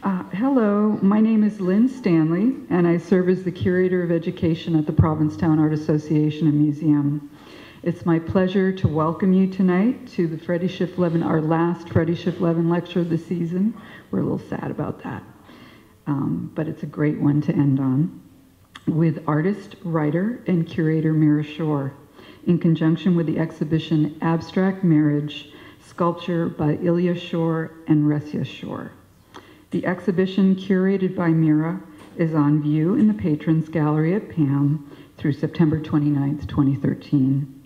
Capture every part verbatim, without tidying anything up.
Uh, hello, my name is Lynn Stanley, and I serve as the Curator of Education at the Provincetown Art Association and Museum. It's my pleasure to welcome you tonight to the Freddie Schiff-Levin, our last Freddie Schiff-Levin lecture of the season. We're a little sad about that, um, but it's a great one to end on, with artist, writer, and curator Mira Schor, in conjunction with the exhibition Abstract Marriage, Sculpture by Ilya Schor and Resia Schor. The exhibition, curated by Mira, is on view in the Patrons Gallery at P A M through September twenty-ninth, twenty thirteen.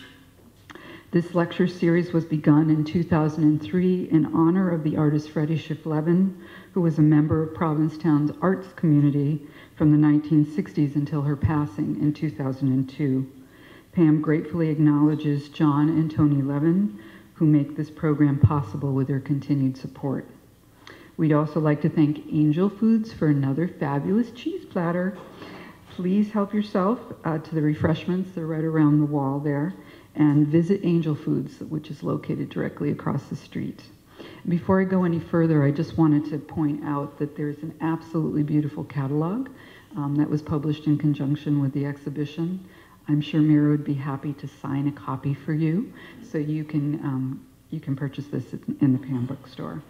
This lecture series was begun in two thousand three in honor of the artist Freddie Schiff-Levin, who was a member of Provincetown's arts community from the nineteen sixties until her passing in two thousand two. P A M gratefully acknowledges John and Tony Levin, who make this program possible with their continued support. We'd also like to thank Angel Foods for another fabulous cheese platter. Please help yourself uh, to the refreshments. They're right around the wall there. And visit Angel Foods, which is located directly across the street. Before I go any further, I just wanted to point out that there's an absolutely beautiful catalog um, that was published in conjunction with the exhibition. I'm sure Mira would be happy to sign a copy for you, so you can, um, you can purchase this in the P A M bookstore.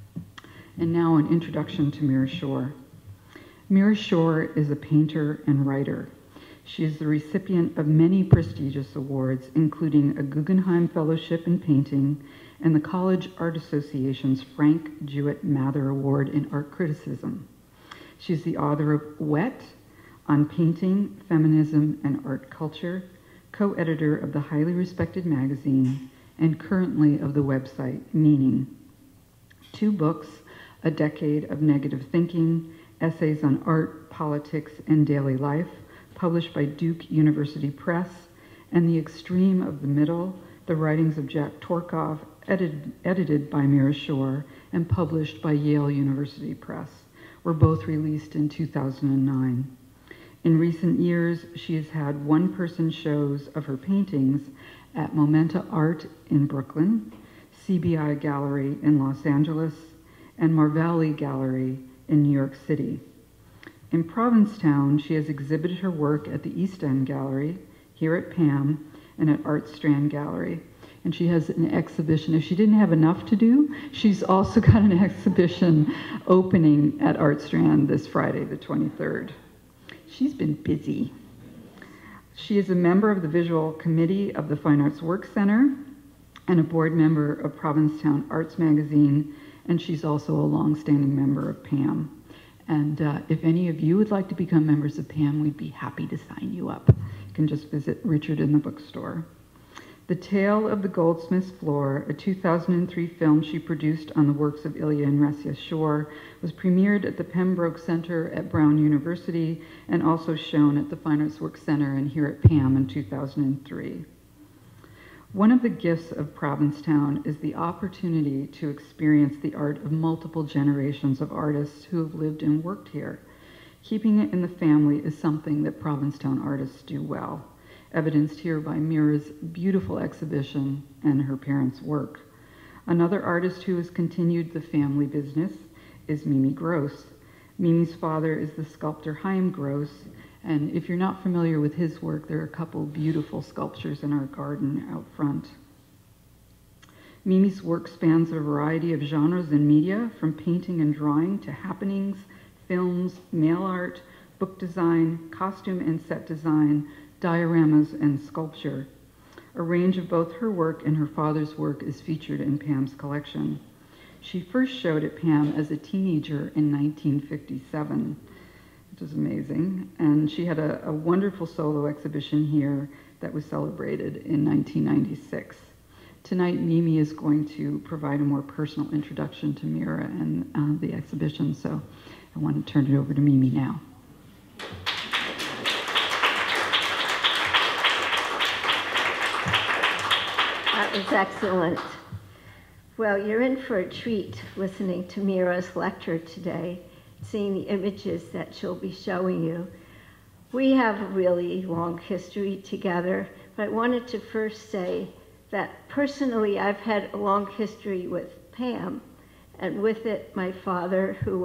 And now an introduction to Mira Schor. Mira Schor is a painter and writer. She is the recipient of many prestigious awards, including a Guggenheim Fellowship in Painting and the College Art Association's Frank Jewett Mather Award in Art Criticism. She's the author of Wet, on Painting, Feminism, and Art Culture, co-editor of the highly respected magazine, and currently of the website Meaning. Two books, A Decade of Negative Thinking, Essays on Art, Politics, and Daily Life, published by Duke University Press, and The Extreme of the Middle, The Writings of Jack Torkoff, edited, edited by Mira Schor, and published by Yale University Press, were both released in two thousand nine. In recent years, she has had one-person shows of her paintings at Momenta Art in Brooklyn, C B I Gallery in Los Angeles, and Marvelli Gallery in New York City. In Provincetown, she has exhibited her work at the East End Gallery, here at P A M, and at Art Strand Gallery. And she has an exhibition. If she didn't have enough to do, she's also got an exhibition opening at Art Strand this Friday, the twenty-third. She's been busy. She is a member of the Visual Committee of the Fine Arts Work Center and a board member of Provincetown Arts Magazine, and she's also a long-standing member of P A M. And uh, if any of you would like to become members of P A M, we'd be happy to sign you up. You can just visit Richard in the bookstore. The Tale of the Goldsmith's Floor, a two thousand three film she produced on the works of Ilya and Resia Schor, was premiered at the Pembroke Center at Brown University and also shown at the Fine Arts Work Center and here at P A M in two thousand three. One of the gifts of Provincetown is the opportunity to experience the art of multiple generations of artists who have lived and worked here. Keeping it in the family is something that Provincetown artists do well, evidenced here by Mira's beautiful exhibition and her parents' work. Another artist who has continued the family business is Mimi Gross. Mimi's father is the sculptor Chaim Gross, and if you're not familiar with his work, there are a couple beautiful sculptures in our garden out front. Mimi's work spans a variety of genres and media, from painting and drawing to happenings, films, mail art, book design, costume and set design, dioramas, and sculpture. A range of both her work and her father's work is featured in P A M's collection. She first showed at P A M as a teenager in nineteen fifty-seven, which is amazing, and she had a, a wonderful solo exhibition here that was celebrated in nineteen ninety-six. Tonight, Mimi is going to provide a more personal introduction to Mira and uh, the exhibition, so I want to turn it over to Mimi now. That was excellent. Well, you're in for a treat listening to Mira's lecture today, seeing the images that she'll be showing you. We have a really long history together, but I wanted to first say that personally I've had a long history with P A M, and with it my father, who was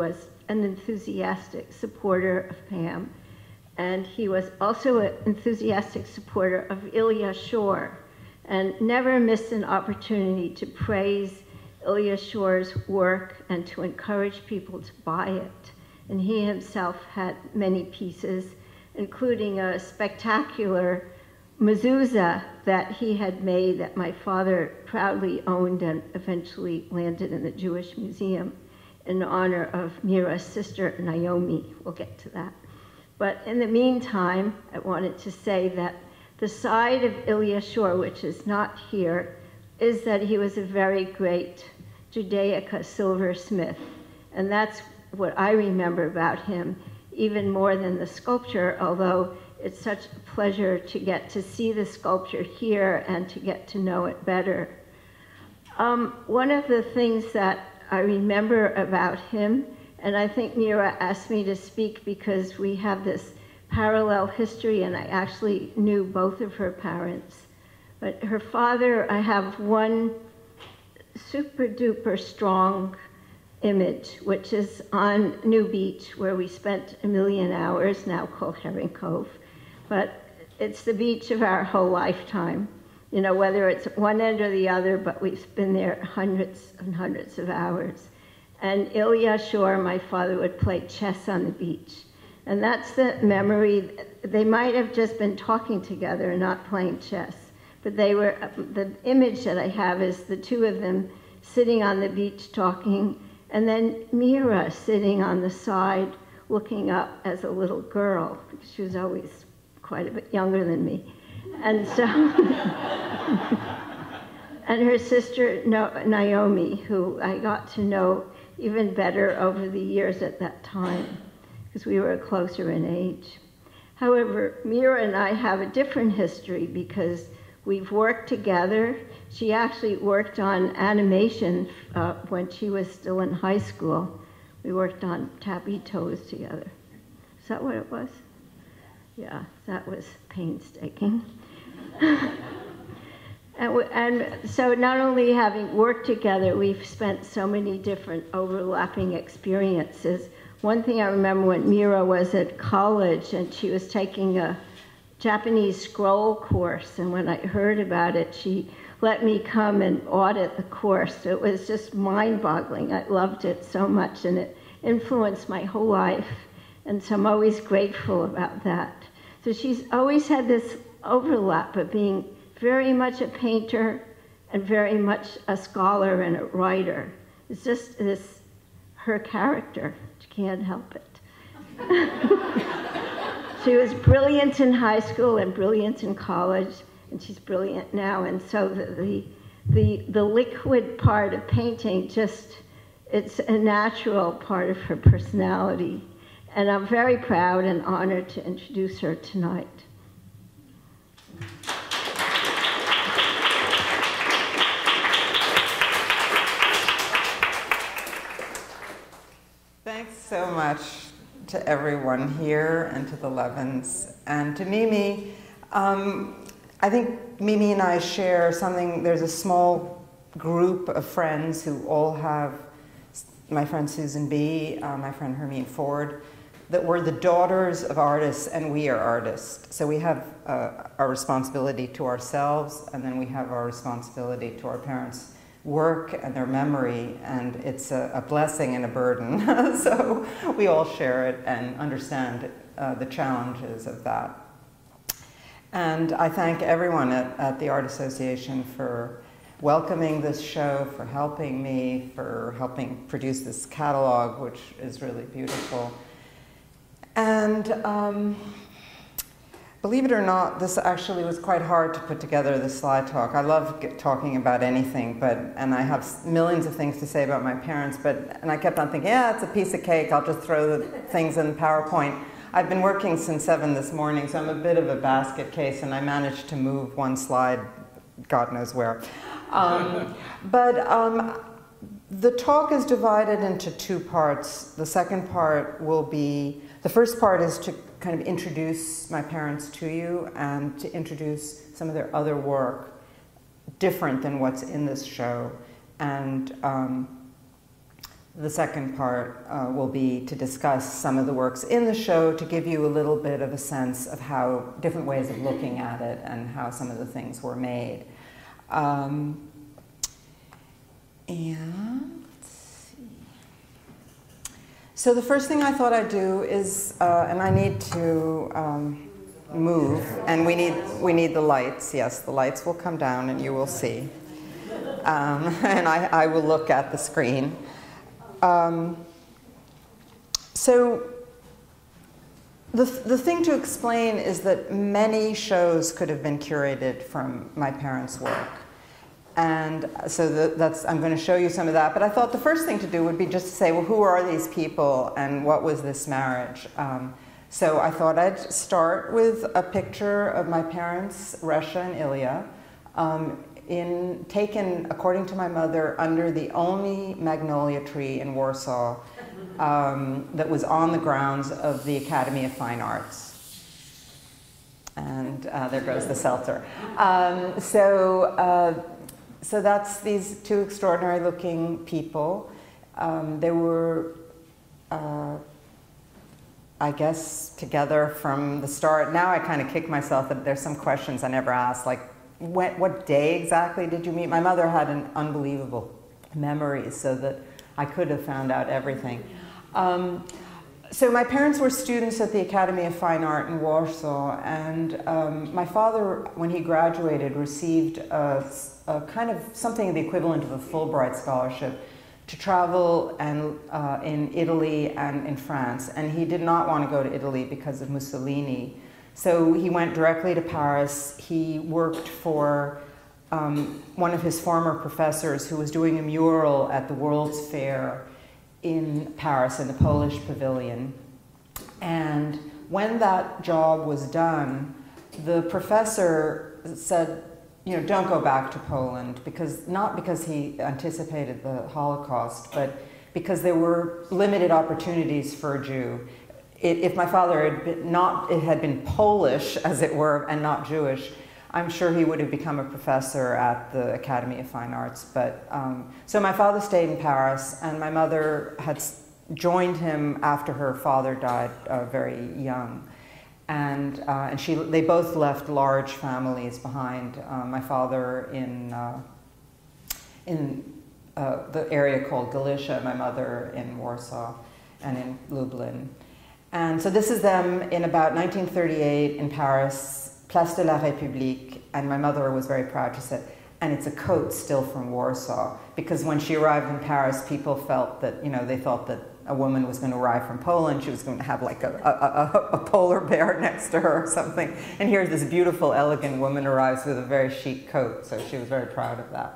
an enthusiastic supporter of Pam, and he was also an enthusiastic supporter of Ilya Schor, and never missed an opportunity to praise Ilya Schor's work and to encourage people to buy it. And he himself had many pieces, including a spectacular mezuzah that he had made that my father proudly owned and eventually landed in the Jewish Museum in honor of Mira's sister, Naomi. We'll get to that. But in the meantime, I wanted to say that the side of Ilya Schor, which is not here, is that he was a very great Judaica silversmith. And that's what I remember about him, even more than the sculpture, although it's such a pleasure to get to see the sculpture here and to get to know it better. Um, one of the things that I remember about him, and I think Mira asked me to speak because we have this parallel history, and I actually knew both of her parents. But her father, I have one super duper strong image, which is on New Beach, where we spent a million hours, now called Herring Cove. But it's the beach of our whole lifetime, you know, whether it's one end or the other, but we've been there hundreds and hundreds of hours. And Ilya Schor, my father, would play chess on the beach. And that's the memory. They might have just been talking together, not playing chess. But they were, the image that I have is the two of them sitting on the beach talking, and then Mira sitting on the side looking up as a little girl, because she was always quite a bit younger than me. And so, and her sister Naomi, who I got to know even better over the years at that time, because we were closer in age. However, Mira and I have a different history because we've worked together. She actually worked on animation uh, when she was still in high school. We worked on Tappy Toes together. Is that what it was? Yeah, that was painstaking. and, we, and so not only having worked together, we've spent so many different overlapping experiences. One thing I remember when Mira was at college and she was taking a Japanese scroll course, and when I heard about it, she let me come and audit the course. It was just mind-boggling. I loved it so much, and it influenced my whole life, and so I'm always grateful about that. So she's always had this overlap of being very much a painter and very much a scholar and a writer. It's just this, her character. She can't help it. She was brilliant in high school and brilliant in college, and she's brilliant now. And so the, the, the, the liquid part of painting just, it's a natural part of her personality. And I'm very proud and honored to introduce her tonight. Thanks so much to everyone here and to the Levins and to Mimi. Um, I think Mimi and I share something. There's a small group of friends who all have, my friend Susan B., uh, my friend Hermine Ford, that we're the daughters of artists and we are artists. So we have uh, our responsibility to ourselves, and then we have our responsibility to our parents' work and their memory, and it's a, a blessing and a burden. So we all share it and understand uh, the challenges of that. And I thank everyone at, at the Art Association for welcoming this show, for helping me, for helping produce this catalog, which is really beautiful. And um, believe it or not, this actually was quite hard to put together, this slide talk. I love get, talking about anything, but, and I have millions of things to say about my parents, but, and I kept on thinking, yeah, it's a piece of cake, I'll just throw the things in PowerPoint. I've been working since seven this morning, so I'm a bit of a basket case, and I managed to move one slide, God knows where. Um, but um, the talk is divided into two parts. The second part will be, the first part is to kind of introduce my parents to you and to introduce some of their other work, different than what's in this show. And um, the second part uh, will be to discuss some of the works in the show to give you a little bit of a sense of how different ways of looking at it and how some of the things were made. Um, and let's see. So the first thing I thought I'd do is, uh, and I need to um, move, and we need we need the lights. Yes, the lights will come down, and you will see. Um, and I, I will look at the screen. Um, so the, the thing to explain is that many shows could have been curated from my parents' work. And so the, that's, I'm going to show you some of that. But I thought the first thing to do would be just to say, well, who are these people and what was this marriage? Um, so I thought I'd start with a picture of my parents, Resia and Ilya, um, in, taken, according to my mother, under the only magnolia tree in Warsaw um, that was on the grounds of the Academy of Fine Arts. And uh, there goes the seltzer. Um, so, uh, so that's these two extraordinary looking people. Um, they were, uh, I guess, together from the start. Now I kind of kick myself that there's some questions I never asked, like, When, what day exactly did you meet? My mother had an unbelievable memory, so that I could have found out everything. Um, so my parents were students at the Academy of Fine Art in Warsaw, and um, my father, when he graduated, received a, a kind of something of the equivalent of a Fulbright scholarship to travel and, uh, in Italy and in France. And he did not want to go to Italy because of Mussolini. So he went directly to Paris. He worked for um, one of his former professors who was doing a mural at the World's Fair in Paris in the Polish pavilion. And when that job was done, the professor said, you know, don't go back to Poland, because not because he anticipated the Holocaust, but because there were limited opportunities for a Jew. If my father had been not, it had been Polish, as it were, and not Jewish, I'm sure he would have become a professor at the Academy of Fine Arts. But um, so my father stayed in Paris, and my mother had joined him after her father died uh, very young, and uh, and she they both left large families behind. Uh, my father in uh, in uh, the area called Galicia, my mother in Warsaw, and in Lublin. And so this is them in about nineteen thirty-eight in Paris, Place de la République, and my mother was very proud to say, and it's a coat still from Warsaw, because when she arrived in Paris, people felt that, you know, they thought that a woman was going to arrive from Poland, she was going to have like a, a, a, a polar bear next to her or something. And here's this beautiful, elegant woman arrives with a very chic coat, so she was very proud of that.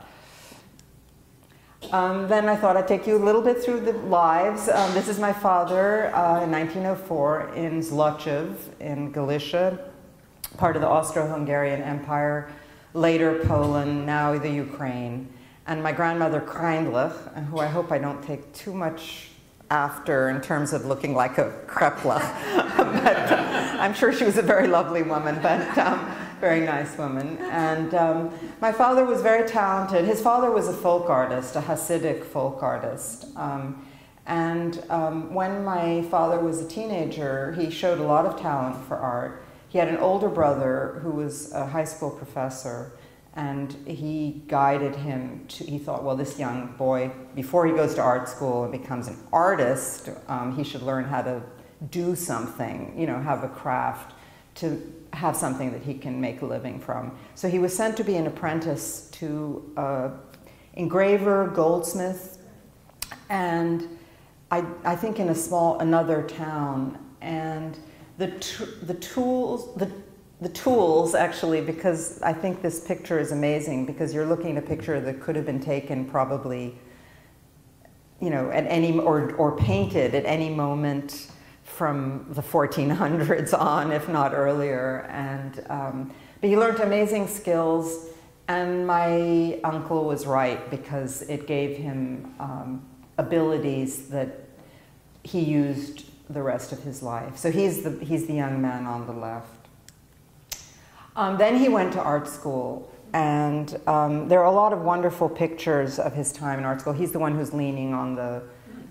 Um, then I thought I'd take you a little bit through the lives. Um, this is my father uh, in nineteen oh four in Zlochew in Galicia, part of the Austro-Hungarian Empire, later Poland, now the Ukraine. And my grandmother Kreindlich, who I hope I don't take too much after in terms of looking like a krepla. But uh, I'm sure she was a very lovely woman, but um, very nice woman. And um, my father was very talented. His father was a folk artist, a Hasidic folk artist. Um, and um, when my father was a teenager, he showed a lot of talent for art. He had an older brother who was a high school professor, and he guided him to, he thought, well, this young boy, before he goes to art school and becomes an artist, um, he should learn how to do something, you know, have a craft, to have something that he can make a living from. So he was sent to be an apprentice to uh, engraver, goldsmith, and I, I think in a small, another town. And the, the tools, the, the tools actually, because I think this picture is amazing, because you're looking at a picture that could have been taken probably, you know, at any, or, or painted at any moment from the fourteen hundreds on, if not earlier. And, um, but he learned amazing skills, and my uncle was right, because it gave him um, abilities that he used the rest of his life. So he's the, he's the young man on the left. Um, then he went to art school, and um, there are a lot of wonderful pictures of his time in art school. He's the one who's leaning on the,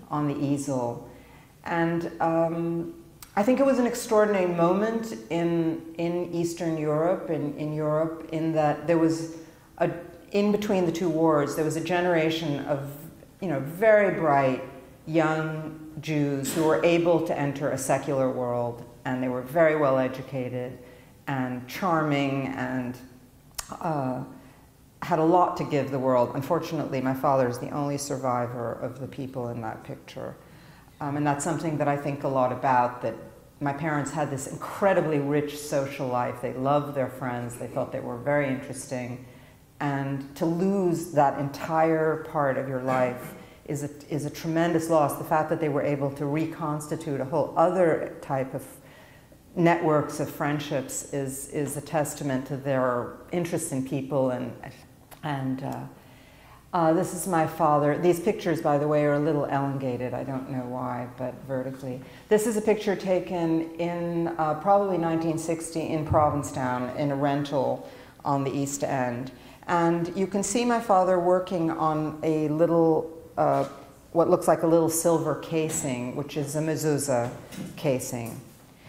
on the easel. And um, I think it was an extraordinary moment in, in Eastern Europe, in, in Europe, in that there was, a, in between the two wars, there was a generation of, you know, very bright young Jews who were able to enter a secular world, and they were very well educated and charming and uh, had a lot to give the world. Unfortunately, my father is the only survivor of the people in that picture. Um, and that's something that I think a lot about, that my parents had this incredibly rich social life. They loved their friends. They thought they were very interesting. And to lose that entire part of your life is a, is a tremendous loss. The fact that they were able to reconstitute a whole other type of networks of friendships is, is a testament to their interest in people. And, and uh, uh, this is my father. These pictures, by the way, are a little elongated. I don't know why, but vertically. This is a picture taken in uh, probably nineteen sixty in Provincetown in a rental on the East End. And you can see my father working on a little, uh, what looks like a little silver casing, which is a mezuzah casing.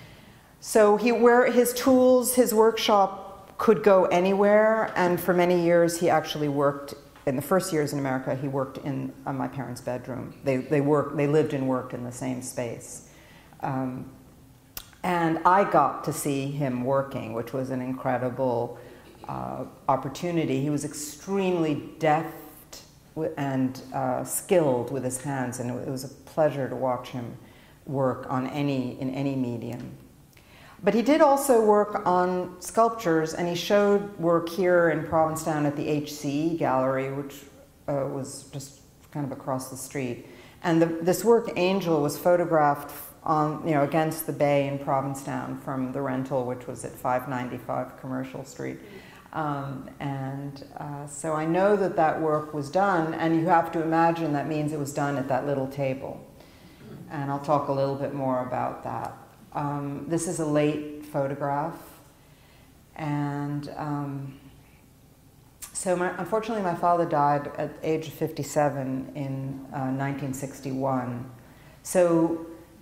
So he, where his tools, his workshop could go anywhere, and for many years he actually worked, in the first years in America, he worked in uh, my parents' bedroom. They, they, worked, they lived and worked in the same space. Um, and I got to see him working, which was an incredible uh, opportunity. He was extremely deft and uh, skilled with his hands, and it was a pleasure to watch him work on any, in any medium. But he did also work on sculptures, and he showed work here in Provincetown at the H C E gallery, which uh, was just kind of across the street. And the, this work, Angel, was photographed on, you know, against the bay in Provincetown from the rental, which was at five ninety-five Commercial Street. Um, and uh, so I know that that work was done, and you have to imagine that means it was done at that little table. And I'll talk a little bit more about that. Um, this is a late photograph, and um, so my, unfortunately my father died at the age of fifty-seven in uh, nineteen sixty-one. So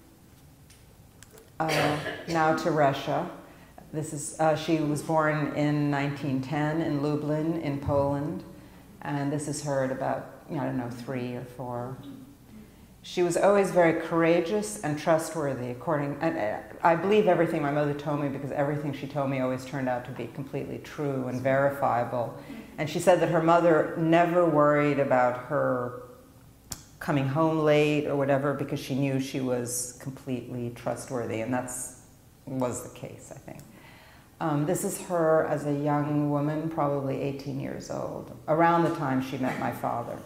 uh, now to Resia. This is, uh, she was born in nineteen ten in Lublin in Poland, and this is her at about, I don't know, three or four. She was always very courageous and trustworthy, according, and I believe everything my mother told me, because everything she told me always turned out to be completely true and verifiable. And she said that her mother never worried about her coming home late or whatever, because she knew she was completely trustworthy, and that's was the case, I think. Um, this is her as a young woman, probably eighteen years old, around the time she met my father.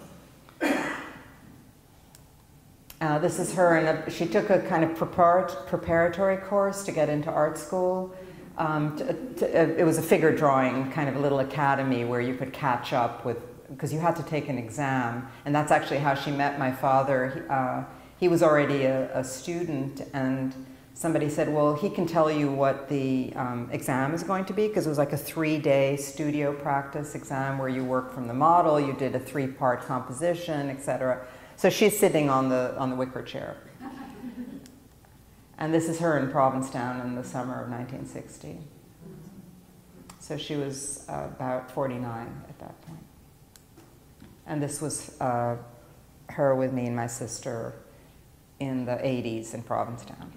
Uh, this is her, and she took a kind of preparat preparatory course to get into art school. Um, to, to, uh, it was a figure drawing, kind of a little academy where you could catch up with, because you had to take an exam, and that's actually how she met my father. He, uh, he was already a, a student, and somebody said, well, he can tell you what the um, exam is going to be, because it was like a three-day studio practice exam where you worked from the model, you did a three-part composition, et cetera. So she's sitting on the, on the wicker chair. And this is her in Provincetown in the summer of nineteen sixty. So she was uh, about forty-nine at that point. And this was uh, her with me and my sister in the eighties in Provincetown.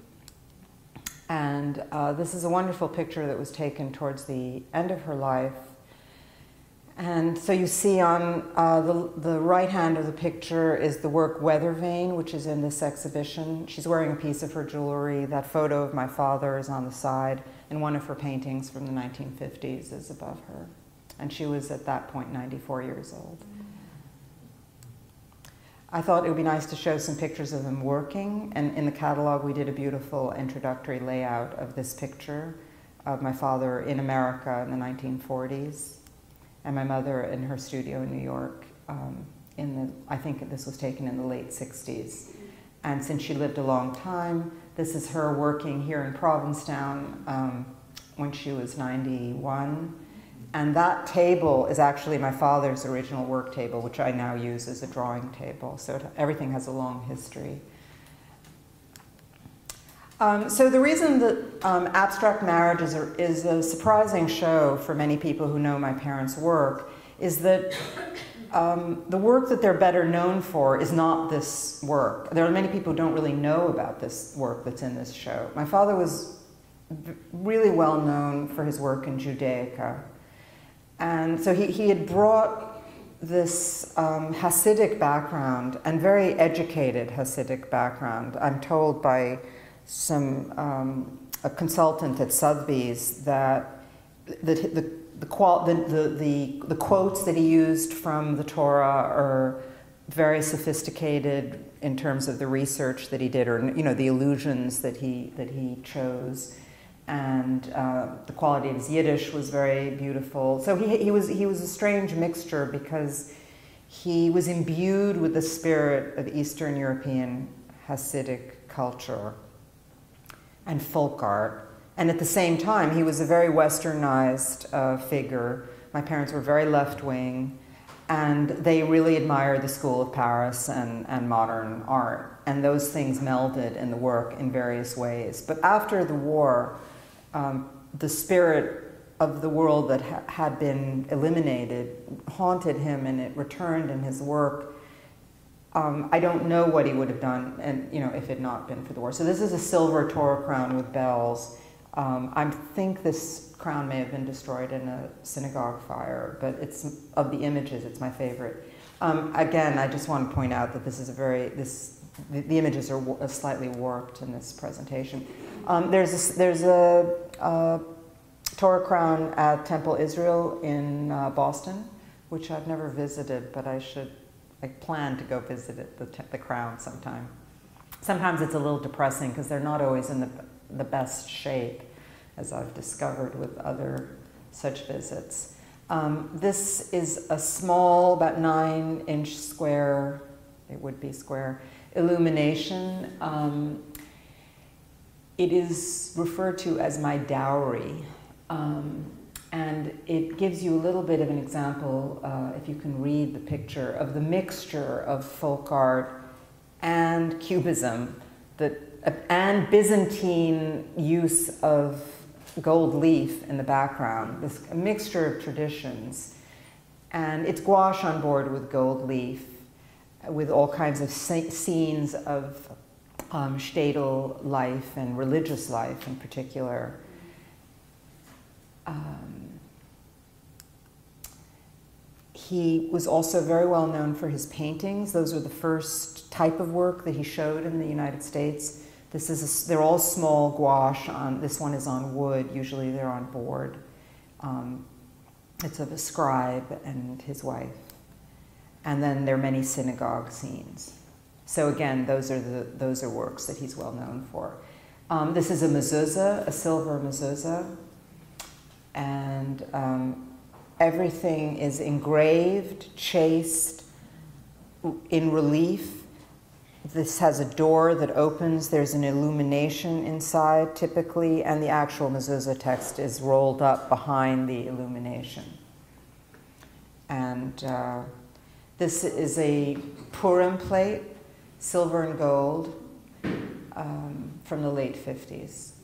And uh, this is a wonderful picture that was taken towards the end of her life. And so you see on uh, the, the right hand of the picture is the work Weather Vane, which is in this exhibition. She's wearing a piece of her jewelry. That photo of my father is on the side, and one of her paintings from the nineteen fifties is above her. And she was at that point ninety-four years old. I thought it would be nice to show some pictures of them working, and in the catalog we did a beautiful introductory layout of this picture of my father in America in the nineteen forties. And my mother in her studio in New York um, in the, I think this was taken in the late sixties. And since she lived a long time, this is her working here in Provincetown um, when she was ninety-one. And that table is actually my father's original work table, which I now use as a drawing table. So it, everything has a long history. Um, so the reason that um, Abstract Marriages are, is a surprising show for many people who know my parents' work is that um, the work that they're better known for is not this work. There are many people who don't really know about this work that's in this show. My father was really well known for his work in Judaica. And so he, he had brought this um, Hasidic background, and very educated Hasidic background. I'm told by some um, a consultant at Sotheby's that the, the, the, qual the, the, the, the quotes that he used from the Torah are very sophisticated in terms of the research that he did, or you know, the allusions that he, that he chose. And uh, the quality of his Yiddish was very beautiful. So he, he, was, he was a strange mixture because he was imbued with the spirit of Eastern European Hasidic culture and folk art. And at the same time, he was a very westernized uh, figure. My parents were very left-wing, and they really admired the School of Paris and, and modern art. And those things melded in the work in various ways. But after the war, Um, the spirit of the world that ha had been eliminated haunted him, and it returned in his work. Um, I don't know what he would have done, and you know, if it had not been for the war. So this is a silver Torah crown with bells. Um, I think this crown may have been destroyed in a synagogue fire, but it's of the images, it's my favorite. Um, again, I just want to point out that this is a very this. The, the images are w slightly warped in this presentation. Um, there's a, there's a, a Torah crown at Temple Israel in uh, Boston, which I've never visited, but I should, I plan to go visit it, the, the crown sometime. Sometimes it's a little depressing because they're not always in the, the best shape, as I've discovered with other such visits. Um, this is a small, about nine inch square, it would be square, illumination. Um, it is referred to as my dowry, um, and it gives you a little bit of an example, uh, if you can read the picture, of the mixture of folk art and cubism, that, uh, and Byzantine use of gold leaf in the background, this mixture of traditions. And it's gouache on board with gold leaf, with all kinds of scenes of um, shtetl life and religious life in particular. Um, he was also very well known for his paintings. Those were the first type of work that he showed in the United States. This is a, they're all small gouache. On, this one is on wood. Usually they're on board. Um, it's of a scribe and his wife. And then there are many synagogue scenes. So again, those are, the, those are works that he's well known for. Um, this is a mezuzah, a silver mezuzah. And um, everything is engraved, chased, in relief. This has a door that opens. There's an illumination inside, typically, and the actual mezuzah text is rolled up behind the illumination. And uh, this is a Purim plate, silver and gold, um, from the late fifties.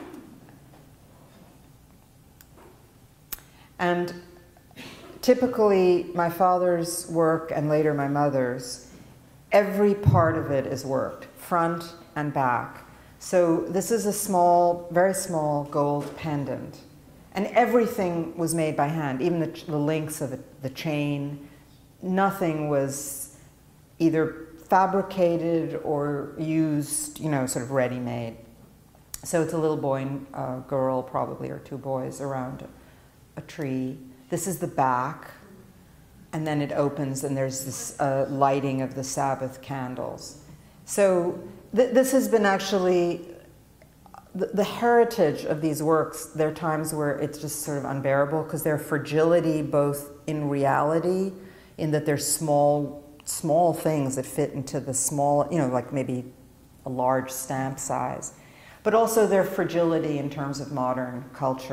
And typically, my father's work, and later my mother's, every part of it is worked, front and back. So this is a small, very small gold pendant. And everything was made by hand, even the, the links of it, the chain. Nothing was either fabricated or used, you know, sort of ready-made. So it's a little boy and uh, girl, probably, or two boys around a tree. This is the back, and then it opens, and there's this uh, lighting of the Sabbath candles. So th this has been actually, the, the heritage of these works, there are times where it's just sort of unbearable, because their fragility both in reality, in that they're small, small things that fit into the small, you know, like maybe a large stamp size, but also their fragility in terms of modern culture.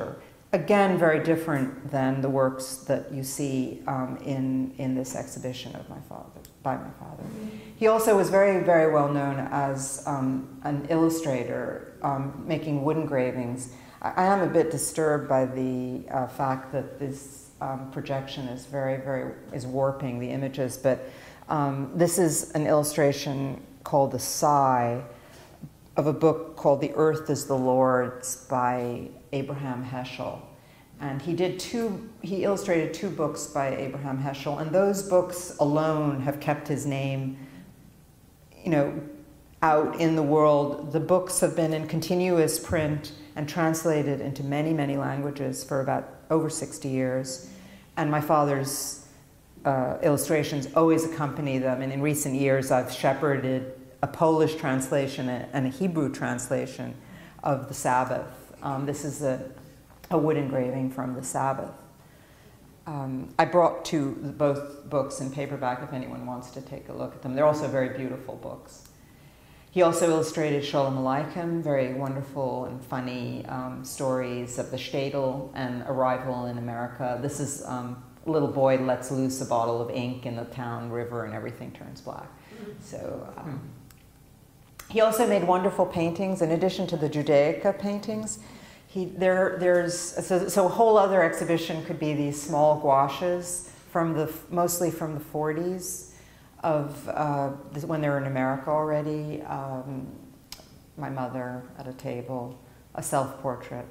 again, very different than the works that you see um, in, in this exhibition of my father, by my father. He also was very, very well known as um, an illustrator, um, making wood engravings. I, I am a bit disturbed by the uh, fact that this um, projection is very, very, is warping the images, but um, this is an illustration called The Sigh of a book called The Earth is the Lord's by Abraham Heschel. And he did two, he illustrated two books by Abraham Heschel, and those books alone have kept his name, you know, out in the world. The books have been in continuous print and translated into many, many languages for about over sixty years. And my father's uh, illustrations always accompany them, and in recent years I've shepherded a Polish translation and a Hebrew translation of the Sabbath. Um, this is a, a wood engraving from the Sabbath. Um, I brought two, both books in paperback if anyone wants to take a look at them. They're also very beautiful books. He also illustrated Sholem Aleichem, very wonderful and funny um, stories of the shtetl and arrival in America. This is um, a little boy lets loose a bottle of ink in the town river and everything turns black. So um, he also made wonderful paintings. In addition to the Judaica paintings, he, there, there's, so, so a whole other exhibition could be these small gouaches, from the, mostly from the forties, of uh, this, when they were in America already. Um, my mother at a table, a self-portrait,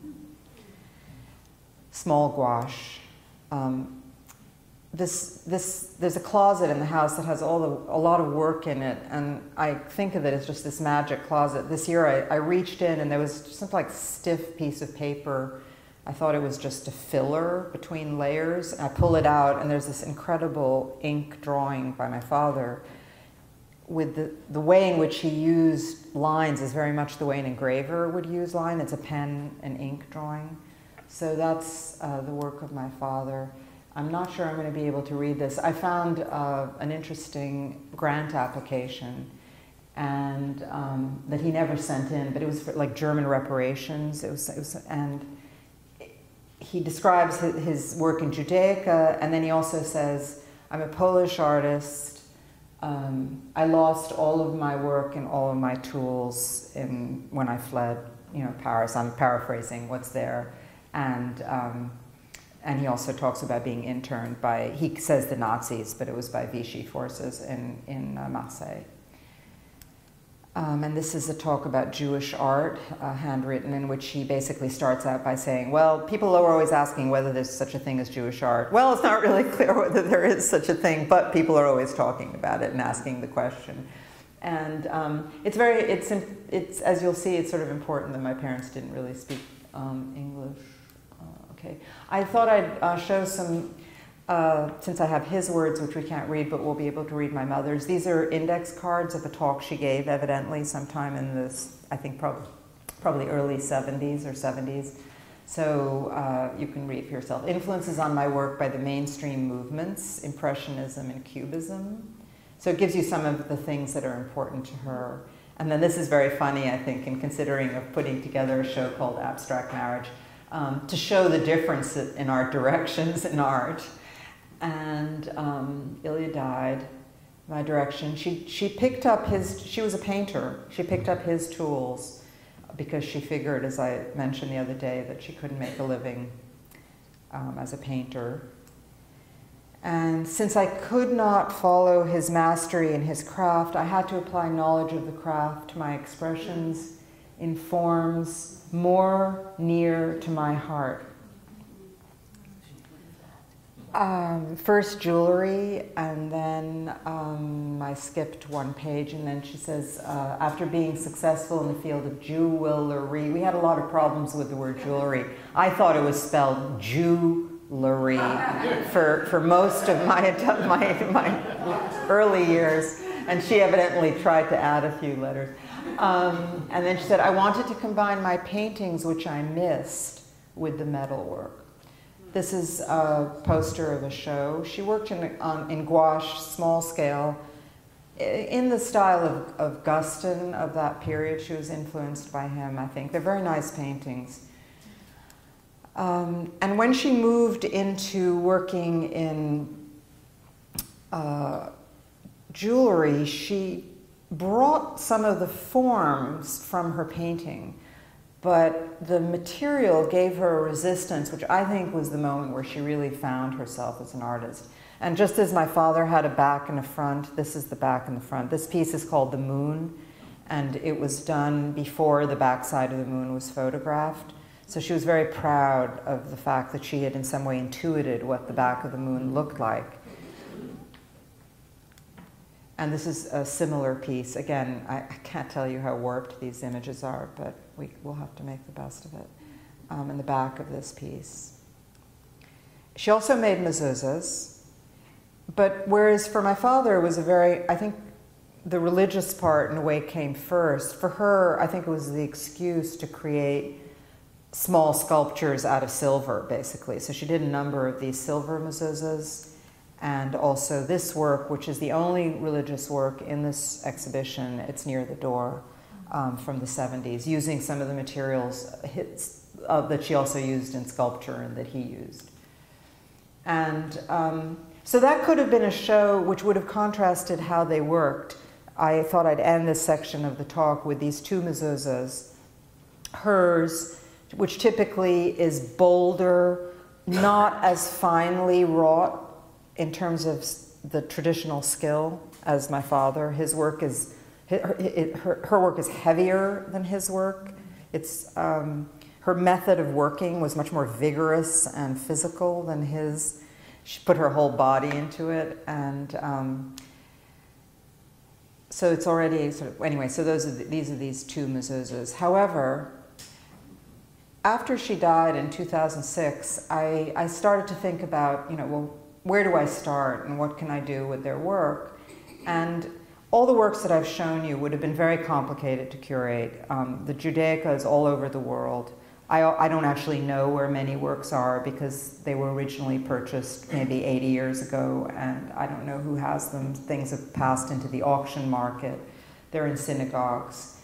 small gouache. Um, This, this, there's a closet in the house that has all the, a lot of work in it, and I think of it as just this magic closet. This year I, I reached in and there was just some like stiff piece of paper. I thought it was just a filler between layers. I pull it out and there's this incredible ink drawing by my father. With the, the way in which he used lines is very much the way an engraver would use line. It's a pen and ink drawing. So that's uh, the work of my father. I'm not sure I'm going to be able to read this. I found uh, an interesting grant application, and um, that he never sent in, but it was for like German reparations. It was, it was, and he describes his, his work in Judaica, and then he also says, "I'm a Polish artist. Um, I lost all of my work and all of my tools in when I fled, you know, Paris." I'm paraphrasing what's there, and. Um, And he also talks about being interned by, he says the Nazis, but it was by Vichy forces in, in uh, Marseille. Um, and this is a talk about Jewish art, uh, handwritten, in which he basically starts out by saying, well, people are always asking whether there's such a thing as Jewish art. Well, it's not really clear whether there is such a thing, but people are always talking about it and asking the question. And um, it's very, it's, it's, as you'll see, it's sort of important that my parents didn't really speak um, English. Okay. I thought I'd uh, show some, uh, since I have his words, which we can't read, but we'll be able to read my mother's. These are index cards of a talk she gave, evidently, sometime in this, I think, probably, probably early seventies or seventies. So uh, you can read for yourself. Influences on my work by the mainstream movements, Impressionism and Cubism. So it gives you some of the things that are important to her. And then this is very funny, I think, in considering of putting together a show called Abstract Marriage. Um, to show the difference in our directions in art. And um, Ilya died, my direction. She, she picked up his, she was a painter. She picked up his tools because she figured, as I mentioned the other day, that she couldn't make a living um, as a painter. And since I could not follow his mastery in his craft, I had to apply knowledge of the craft to my expressions in forms more near to my heart. Um, first jewelry, and then um, I skipped one page, and then she says, uh, after being successful in the field of jewelry, we had a lot of problems with the word jewelry. I thought it was spelled jewelry for, for most of my, my, my early years, and she evidently tried to add a few letters. Um, and then she said, I wanted to combine my paintings, which I missed, with the metalwork. This is a poster of a show. She worked in, um, in gouache, small scale, in the style of, of Guston of that period. She was influenced by him, I think. They're very nice paintings. Um, and when she moved into working in uh, jewelry, she brought some of the forms from her painting, but the material gave her a resistance, which I think was the moment where she really found herself as an artist. And just as my father had a back and a front, this is the back and the front. This piece is called The Moon, and it was done before the backside of the moon was photographed. So she was very proud of the fact that she had in some way intuited what the back of the moon looked like. And this is a similar piece. Again, I, I can't tell you how warped these images are, but we, we'll have to make the best of it. Um, in the back of this piece. She also made mezuzahs, but whereas for my father it was a very, I think the religious part in a way came first. For her, I think it was the excuse to create small sculptures out of silver, basically. So she did a number of these silver mezuzahs, and also this work, which is the only religious work in this exhibition. It's near the door, um, from the seventies, using some of the materials hits, uh, that she also used in sculpture and that he used. And um, so that could have been a show which would have contrasted how they worked. I thought I'd end this section of the talk with these two mezuzahs. Hers, which typically is bolder, not as finely wrought in terms of the traditional skill as my father. His work is, her, her, her work is heavier than his work. It's, um, her method of working was much more vigorous and physical than his. She put her whole body into it, and um, so it's already sort of, anyway, so those are the, these are these two mezuzahs. However, after she died in two thousand six, I, I started to think about, you know, well, where do I start and what can I do with their work? And all the works that I've shown you would have been very complicated to curate. Um, the Judaica is all over the world. I, I don't actually know where many works are because they were originally purchased maybe eighty years ago, and I don't know who has them. Things have passed into the auction market. They're in synagogues.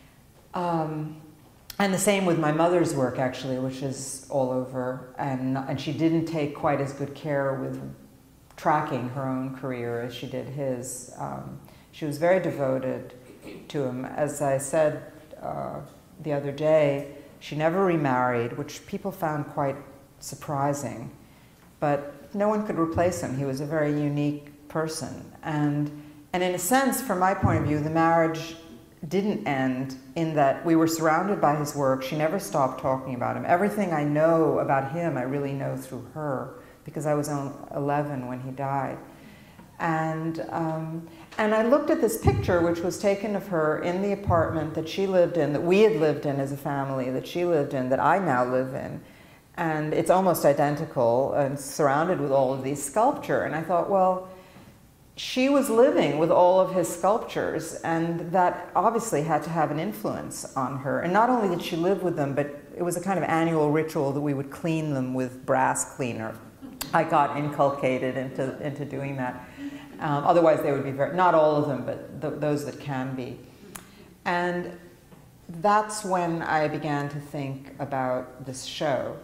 Um, and the same with my mother's work, actually, which is all over. And, and she didn't take quite as good care with tracking her own career as she did his. Um, she was very devoted to him. As I said uh, the other day, she never remarried, which people found quite surprising. But no one could replace him. He was a very unique person. And, and in a sense, from my point of view, the marriage didn't end in that we were surrounded by his work. She never stopped talking about him. Everything I know about him, I really know through her, because I was only eleven when he died. And, um, and I looked at this picture, which was taken of her in the apartment that she lived in, that we had lived in as a family, that she lived in, that I now live in. And it's almost identical and surrounded with all of these sculpture. And I thought, well, she was living with all of his sculptures, and that obviously had to have an influence on her. And not only did she live with them, but it was a kind of annual ritual that we would clean them with brass cleaner. I got inculcated into, into doing that. Um, otherwise they would be very, not all of them, but th those that can be. And that's when I began to think about this show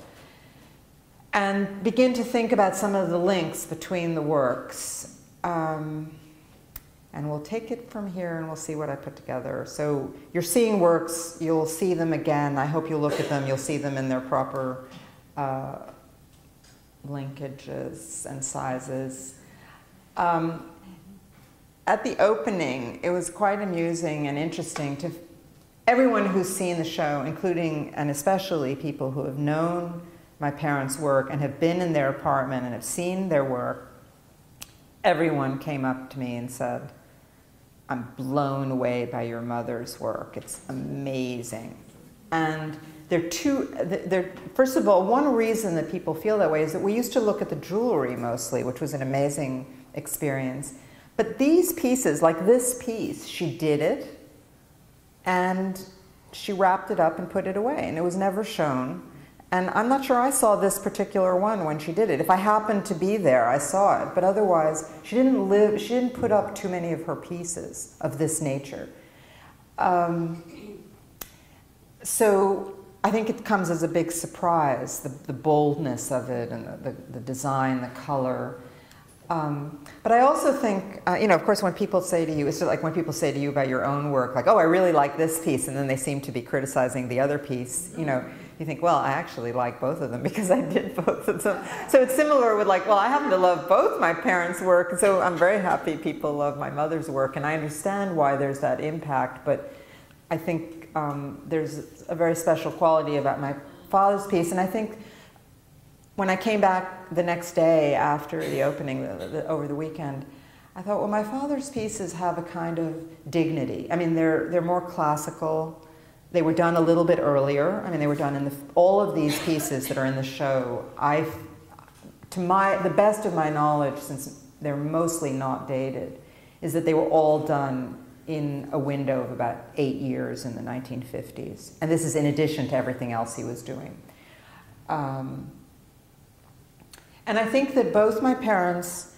and begin to think about some of the links between the works. Um, and we'll take it from here and we'll see what I put together. So you're seeing works, you'll see them again. I hope you'll look at them, you'll see them in their proper uh, linkages and sizes. Um, at the opening, it was quite amusing and interesting to everyone who's seen the show, including and especially people who have known my parents' work and have been in their apartment and have seen their work. Everyone came up to me and said, I'm blown away by your mother's work. It's amazing. And there are two, there, first of all, one reason that people feel that way is that we used to look at the jewelry mostly, which was an amazing experience. But these pieces, like this piece, she did it and she wrapped it up and put it away, and it was never shown. And I'm not sure I saw this particular one when she did it. If I happened to be there, I saw it. But otherwise, she didn't live, she didn't put up too many of her pieces of this nature. Um, so I think it comes as a big surprise, the, the boldness of it and the, the, the design, the color. Um, but I also think, uh, you know, of course, when people say to you, it's like when people say to you about your own work, like, oh, I really like this piece, and then they seem to be criticizing the other piece, you know, you think, well, I actually like both of them because I did both of them. So it's similar with like, well, I happen to love both my parents' work, and so I'm very happy people love my mother's work, and I understand why there's that impact, but I think um, there's a very special quality about my father's piece, and I think when I came back the next day after the opening, the, the, over the weekend, I thought, well, my father's pieces have a kind of dignity. I mean, they're, they're more classical. They were done a little bit earlier. I mean, they were done in the, all of these pieces that are in the show, I, to my, the best of my knowledge, since they're mostly not dated, is that they were all done in a window of about eight years in the nineteen fifties. And this is in addition to everything else he was doing. Um, and I think that both my parents,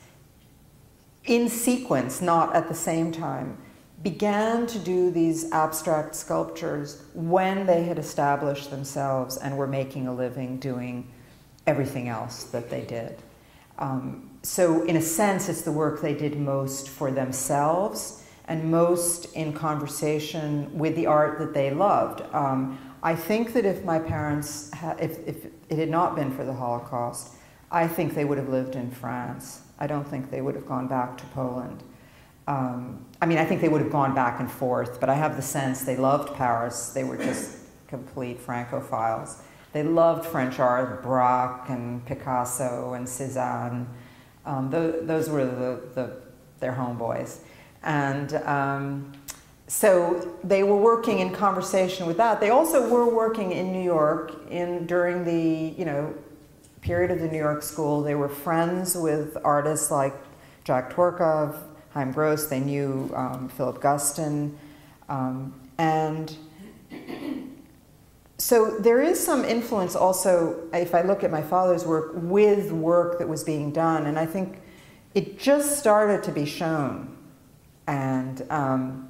in sequence, not at the same time, began to do these abstract sculptures when they had established themselves and were making a living doing everything else that they did. Um, so in a sense, it's the work they did most for themselves and most in conversation with the art that they loved. Um, I think that if my parents, ha if, if it had not been for the Holocaust, I think they would have lived in France. I don't think they would have gone back to Poland. Um, I mean, I think they would have gone back and forth, but I have the sense they loved Paris. They were just complete Francophiles. They loved French art, Braque and Picasso and Cézanne. Um, th those were the, the, their homeboys. And um, so they were working in conversation with that. They also were working in New York in, during the, you know, period of the New York School. They were friends with artists like Jack Twerkov, Chaim Gross. They knew um, Philip Guston. Um, and so there is some influence also, if I look at my father's work, with work that was being done. And I think it just started to be shown. And um,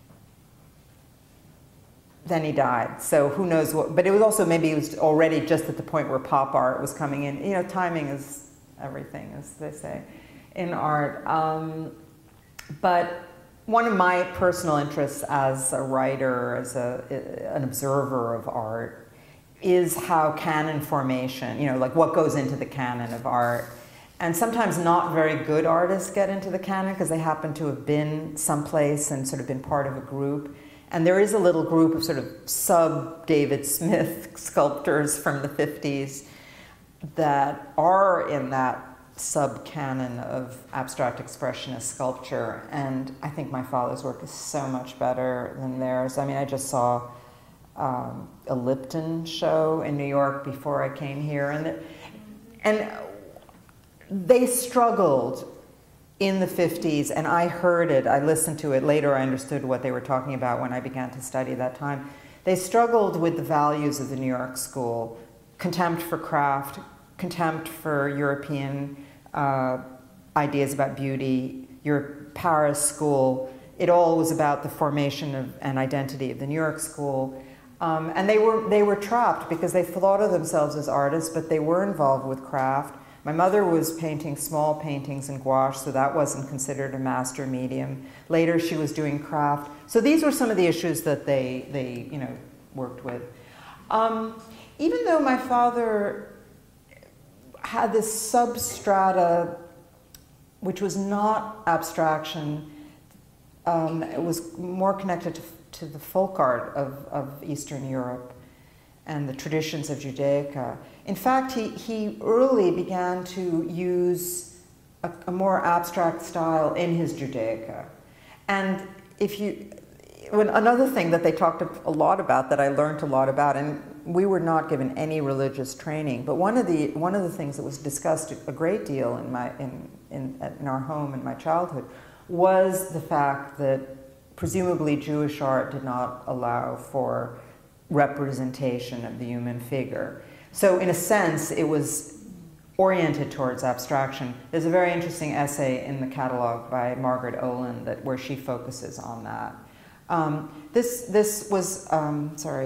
then he died. So who knows what, but it was also, maybe it was already just at the point where pop art was coming in. You know, timing is everything, as they say, in art. Um, but one of my personal interests as a writer, as a, an observer of art, is how canon formation, you know, like what goes into the canon of art. And sometimes not very good artists get into the canon because they happen to have been someplace and sort of been part of a group. And there is a little group of sort of sub-David Smith sculptors from the fifties that are in that sub-canon of abstract expressionist sculpture. And I think my father's work is so much better than theirs. I mean, I just saw um, a Lipton show in New York before I came here. And, the, and they struggled in the fifties, and I heard it, I listened to it, later I understood what they were talking about when I began to study that time. They struggled with the values of the New York School, contempt for craft, contempt for European uh, ideas about beauty, your Paris School. It all was about the formation of an identity of the New York School. Um, and they were, they were trapped because they thought of themselves as artists, but they were involved with craft. My mother was painting small paintings in gouache, so that wasn't considered a master medium. Later, she was doing craft. So these were some of the issues that they, they you know, worked with. Um, even though my father had this substrata, which was not abstraction, um, it was more connected to, to the folk art of, of Eastern Europe and the traditions of Judaica. In fact, he, he early began to use a, a more abstract style in his Judaica. And if you, when, another thing that they talked a lot about that I learned a lot about, and we were not given any religious training, but one of the, one of the things that was discussed a great deal in, my, in, in, in our home in my childhood was the fact that presumably Jewish art did not allow for representation of the human figure. So in a sense, it was oriented towards abstraction. There's a very interesting essay in the catalog by Margaret Olin that, where she focuses on that. Um, this, this was, um, sorry,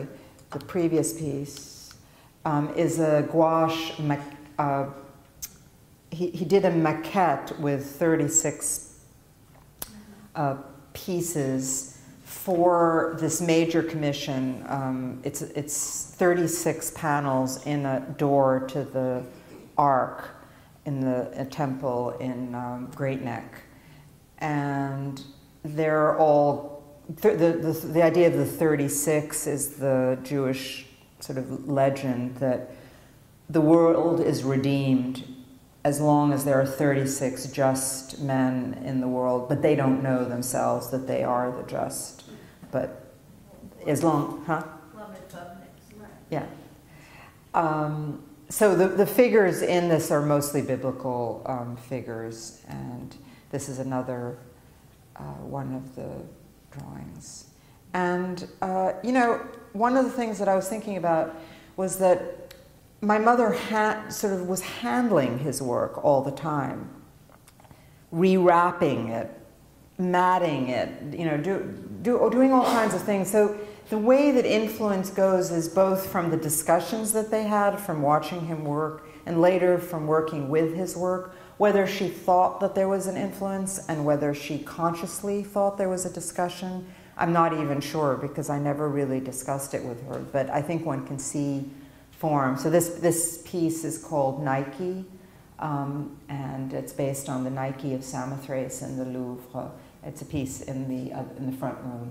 the previous piece, um, is a gouache. Ma uh, he, he did a maquette with thirty-six uh, pieces for this major commission. Um, it's, it's thirty-six panels in a door to the ark in the a temple in um, Great Neck. And they're all, th the, the, the idea of the thirty-six is the Jewish sort of legend that the world is redeemed as long as there are thirty-six just men in the world, but they don't know themselves that they are the just. But as long, huh? Yeah. Um, so the, the figures in this are mostly biblical um, figures, and this is another uh, one of the drawings. And, uh, you know, one of the things that I was thinking about was that my mother ha sort of was handling his work all the time, rewrapping it, matting it, you know, do, do, doing all kinds of things. So the way that influence goes is both from the discussions that they had from watching him work and later from working with his work, whether she thought that there was an influence and whether she consciously thought there was a discussion. I'm not even sure because I never really discussed it with her, but I think one can see form. So this, this piece is called Nike, um, and it's based on the Nike of Samothrace in the Louvre. It's a piece in the, uh, in the front room.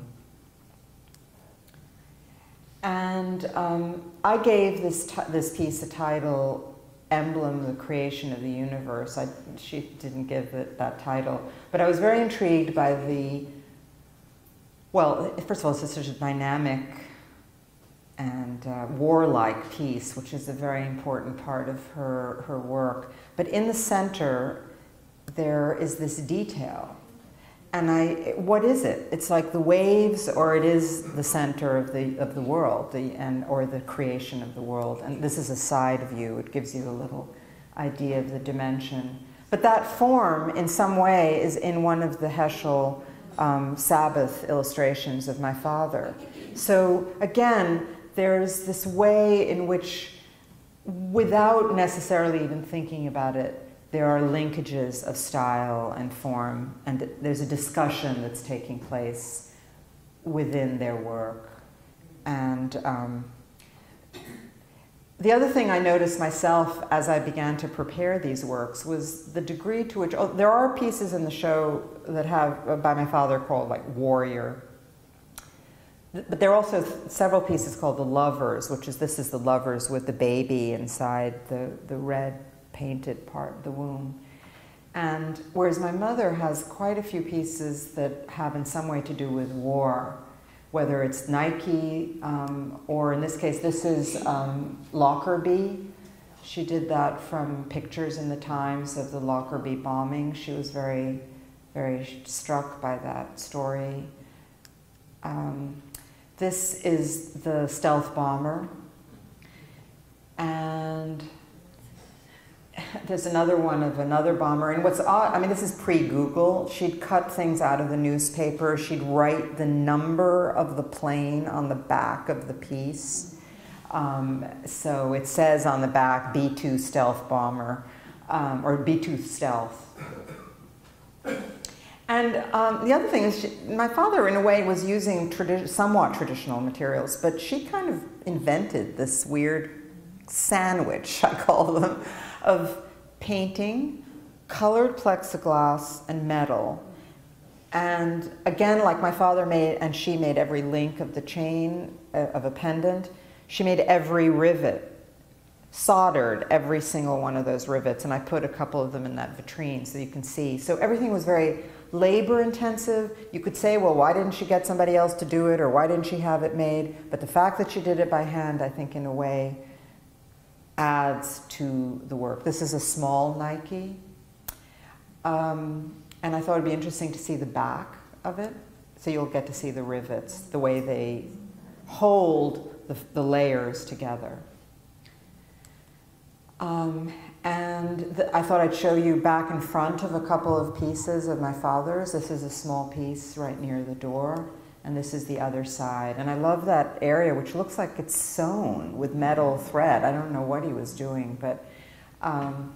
And um, I gave this, this piece a title, Emblem, the Creation of the Universe. I, she didn't give it that title, but I was very intrigued by the, well, first of all, it's such a dynamic and uh, warlike piece, which is a very important part of her, her work. But in the center, there is this detail. And I, what is it? It's like the waves, or it is the center of the, of the world, the, and, or the creation of the world. And this is a side view. It gives you a little idea of the dimension. But that form, in some way, is in one of the Heschel um, Sabbath illustrations of my father. So again, there's this way in which, without necessarily even thinking about it, there are linkages of style and form, and there's a discussion that's taking place within their work. And um, the other thing I noticed myself as I began to prepare these works was the degree to which, oh, there are pieces in the show that have, uh, by my father, called like Warrior. But there are also several pieces called The Lovers, which is, this is the lovers with the baby inside the, the red painted part of the womb. And whereas my mother has quite a few pieces that have in some way to do with war, whether it's Nike, um, or in this case, this is um, Lockerbie. She did that from pictures in the Times of the Lockerbie bombing. She was very, very struck by that story. Um, this is the stealth bomber. And there's another one of another bomber. And what's odd, I mean, this is pre-Google. She'd cut things out of the newspaper. She'd write the number of the plane on the back of the piece. Um, so it says on the back, B two stealth bomber, um, or B two stealth. And um, the other thing is, she, my father, in a way, was using tradi somewhat traditional materials, but she kind of invented this weird sandwich, I call them, of painting, colored plexiglass, and metal. And again, like my father made, and she made every link of the chain uh, of a pendant, she made every rivet, soldered every single one of those rivets, and I put a couple of them in that vitrine so you can see. So everything was very labor intensive. You could say, well, why didn't she get somebody else to do it, or why didn't she have it made? But the fact that she did it by hand, I think, in a way, adds to the work. This is a small Nike. Um, and I thought it'd be interesting to see the back of it. So you'll get to see the rivets, the way they hold the, the layers together. Um, and the, I thought I'd show you back in front of a couple of pieces of my father's. This is a small piece right near the door. and this is the other side. And I love that area, which looks like it's sewn with metal thread. I don't know what he was doing, but... Um,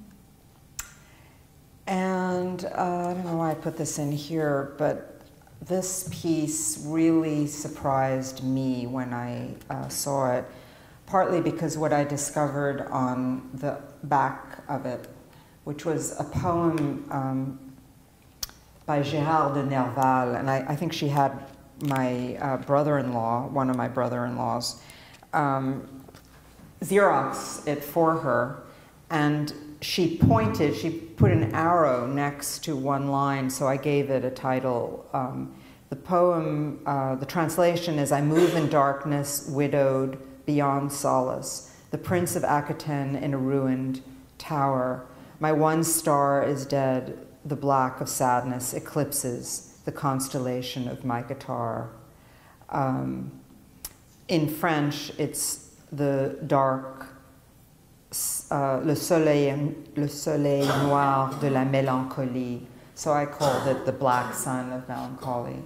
and uh, I don't know why I put this in here, but this piece really surprised me when I uh, saw it, partly because what I discovered on the back of it, which was a poem um, by Gérard de Nerval, and I, I think she had my uh, brother-in-law, one of my brother-in-laws, um, Xerox it for her, and she pointed, she put an arrow next to one line, so I gave it a title. Um, the poem, uh, the translation is, I move in darkness, widowed, beyond solace, the prince of Aquitaine in a ruined tower. My one star is dead, the black of sadness eclipses the constellation of my guitar. Um, in French, it's the dark, uh, le soleil, le soleil noir de la mélancolie. So I called it the black sun of melancholy.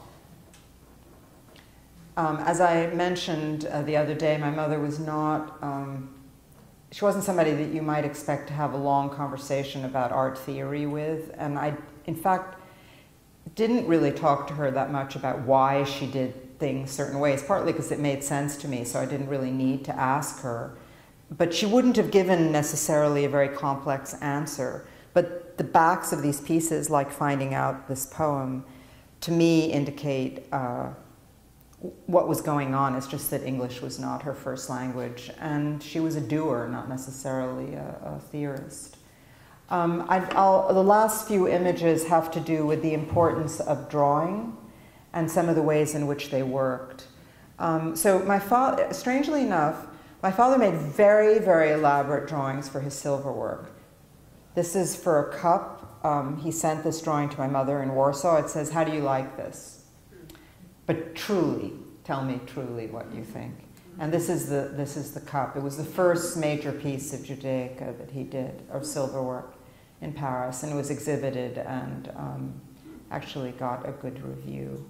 Um, as I mentioned uh, the other day, my mother was not, um, she wasn't somebody that you might expect to have a long conversation about art theory with. And I, in fact, didn't really talk to her that much about why she did things certain ways, partly because it made sense to me, so I didn't really need to ask her. But she wouldn't have given necessarily a very complex answer. But the backs of these pieces, like finding out this poem, to me indicate uh, what was going on. It's just that English was not her first language, and she was a doer, not necessarily a, a theorist. Um, I, I'll, the last few images have to do with the importance of drawing and some of the ways in which they worked. Um, so my father, strangely enough, my father made very, very elaborate drawings for his silverwork. This is for a cup. Um, he sent this drawing to my mother in Warsaw. It says, how do you like this? But truly, tell me truly what you think. And this is the, this is the cup. It was the first major piece of Judaica that he did, of silverwork, in Paris, and it was exhibited and um, actually got a good review.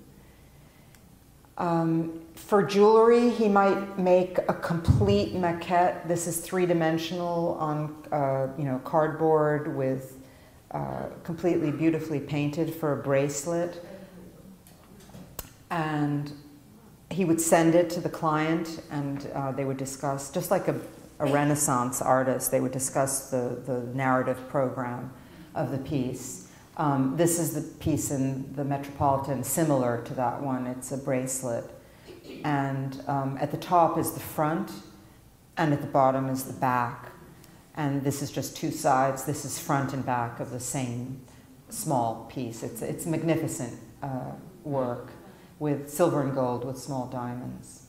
Um, for jewelry, he might make a complete maquette. This is three-dimensional on uh, you know, cardboard with uh, completely beautifully painted for a bracelet. And he would send it to the client, and uh, they would discuss, just like a, a Renaissance artist, they would discuss the, the narrative program of the piece. Um, this is the piece in the Metropolitan, similar to that one. It's a bracelet. And um, at the top is the front, and at the bottom is the back. And this is just two sides. This is front and back of the same small piece. It's, it's magnificent uh, work with silver and gold with small diamonds.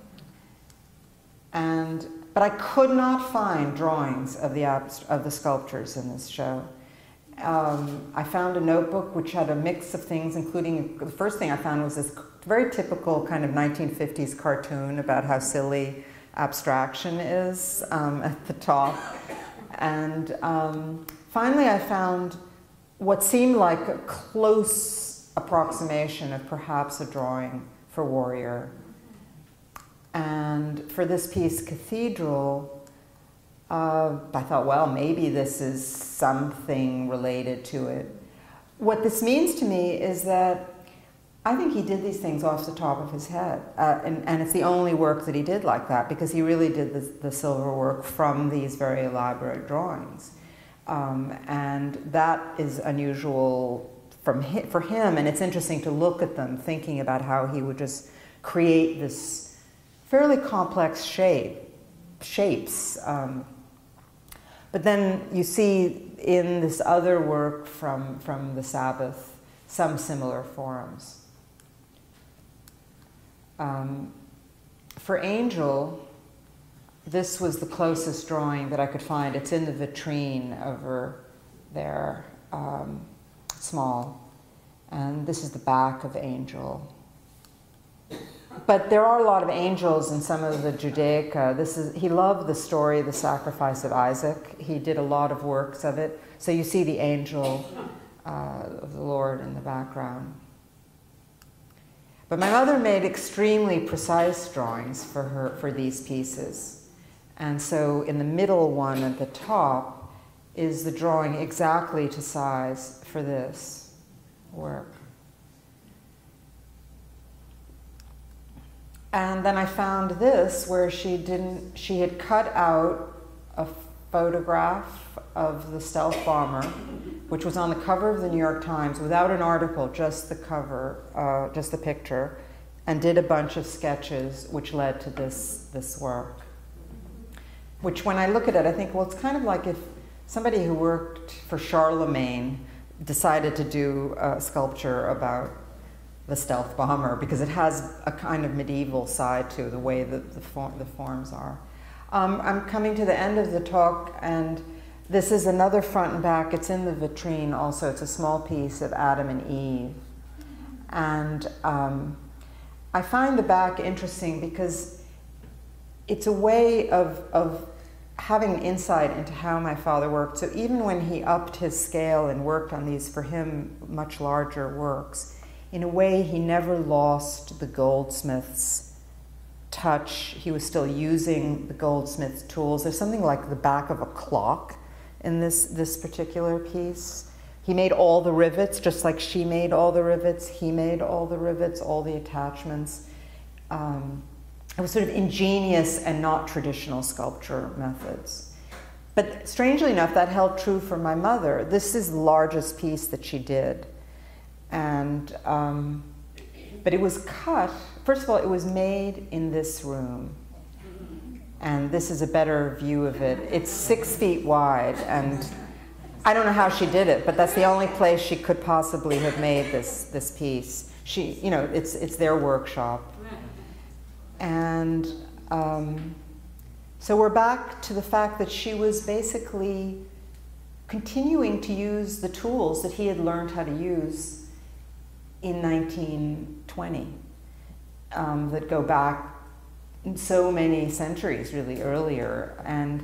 And, but I could not find drawings of the, of the sculptures in this show. Um, I found a notebook which had a mix of things, including, the first thing I found was this very typical kind of nineteen fifties cartoon about how silly abstraction is um, at the top. And um, finally I found what seemed like a close approximation of perhaps a drawing for Warrior. And for this piece, Cathedral, Uh, I thought, well, maybe this is something related to it. What this means to me is that I think he did these things off the top of his head. Uh, and, and it's the only work that he did like that, because he really did the, the silver work from these very elaborate drawings. Um, and that is unusual from hi for him, and it's interesting to look at them, thinking about how he would just create this fairly complex shape, shapes. Um, But then you see in this other work from, from the Sabbath some similar forms. Um, for Angel, this was the closest drawing that I could find. It's in the vitrine over there, um, small. And this is the back of Angel. But there are a lot of angels in some of the Judaica. This is, he loved the story of the sacrifice of Isaac. He did a lot of works of it. So you see the angel uh, of the Lord in the background. But my mother made extremely precise drawings for her for these pieces. And so in the middle one at the top is the drawing exactly to size for this work. And then I found this where she didn't, she had cut out a photograph of the stealth bomber, which was on the cover of the New York Times without an article, just the cover, uh, just the picture, and did a bunch of sketches which led to this, this work. Which when I look at it, I think, well, it's kind of like if somebody who worked for Charlemagne decided to do a sculpture about the stealth bomber, because it has a kind of medieval side to the way that the, form, the forms are. Um, I'm coming to the end of the talk, and this is another front and back. It's in the vitrine also. It's a small piece of Adam and Eve. And um, I find the back interesting because it's a way of, of having an insight into how my father worked. So even when he upped his scale and worked on these, for him, much larger works, in a way, he never lost the goldsmith's touch. He was still using the goldsmith's tools. There's something like the back of a clock in this, this particular piece. He made all the rivets, just like she made all the rivets. He made all the rivets, all the attachments. Um, it was sort of ingenious and not traditional sculpture methods. But strangely enough, that held true for my mother. This is the largest piece that she did. And, um, but it was cut, first of all, it was made in this room. And this is a better view of it. It's six feet wide, and I don't know how she did it, but that's the only place she could possibly have made this, this piece. She, you know, it's, it's their workshop. And um, so we're back to the fact that she was basically continuing to use the tools that he had learned how to use in nineteen twenty, um, that go back so many centuries really earlier. And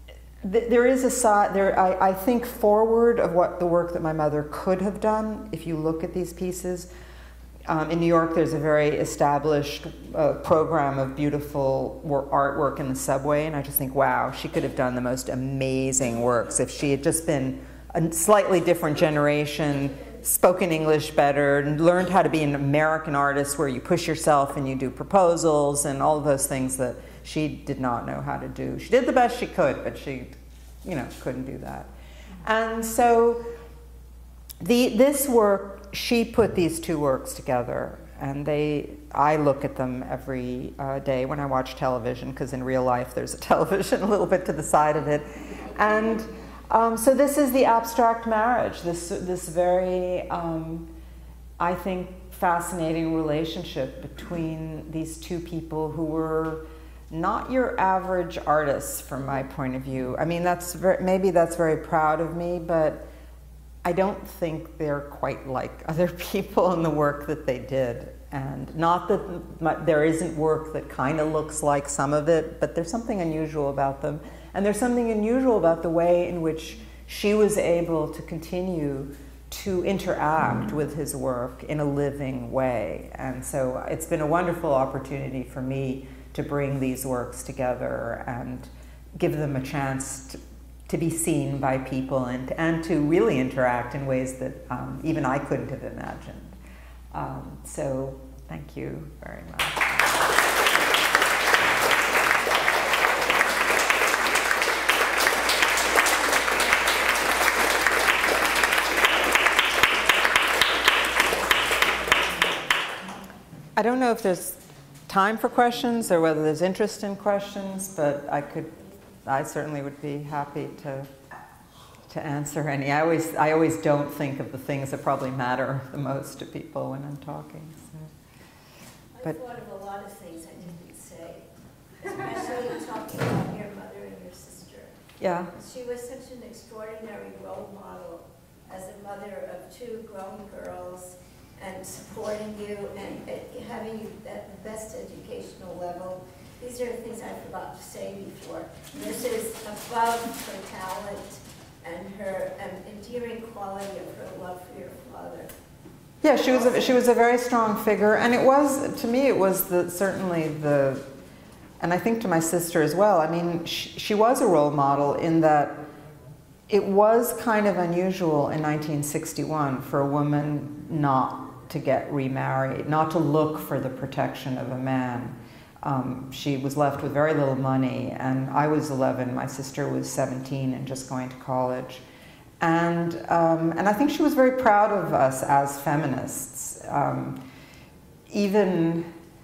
th there is a side, there, I, I think forward of what the work that my mother could have done, if you look at these pieces. Um, in New York, there's a very established uh, program of beautiful work, artwork in the subway, and I just think, wow, she could have done the most amazing works if she had just been a slightly different generation, spoken English better, and learned how to be an American artist where you push yourself and you do proposals and all of those things that she did not know how to do. She did the best she could, but she, you know, couldn't do that. And so the, this work, she put these two works together, and they, I look at them every uh, day when I watch television, because in real life there's a television a little bit to the side of it. And Um, so this is the abstract marriage, this, this very, um, I think, fascinating relationship between these two people who were not your average artists from my point of view. I mean, that's very, maybe that's very proud of me, but I don't think they're quite like other people in the work that they did. And not that my, there isn't work that kind of looks like some of it, but there's something unusual about them. And there's something unusual about the way in which she was able to continue to interact with his work in a living way. And so it's been a wonderful opportunity for me to bring these works together and give them a chance to, to be seen by people and, and to really interact in ways that um, even I couldn't have imagined. Um, so thank you very much. I don't know if there's time for questions or whether there's interest in questions, but I could, I certainly would be happy to to answer any. I always, I always don't think of the things that probably matter the most to people when I'm talking. So. But, I thought of a lot of things I didn't say, especially talking about your mother and your sister. Yeah. She was such an extraordinary role model as a mother of two grown girls, and supporting you and having you at the best educational level. These are things I forgot to say before. This is above her talent and her um, endearing quality of her love for your father. Yeah, she was a, she was a very strong figure, and it was, to me, it was the, certainly the, and I think to my sister as well, I mean, she, she was a role model in that it was kind of unusual in nineteen sixty-one for a woman not to get remarried, not to look for the protection of a man. Um, she was left with very little money, and I was eleven, my sister was seventeen and just going to college. And, um, and I think she was very proud of us as feminists. Um, even,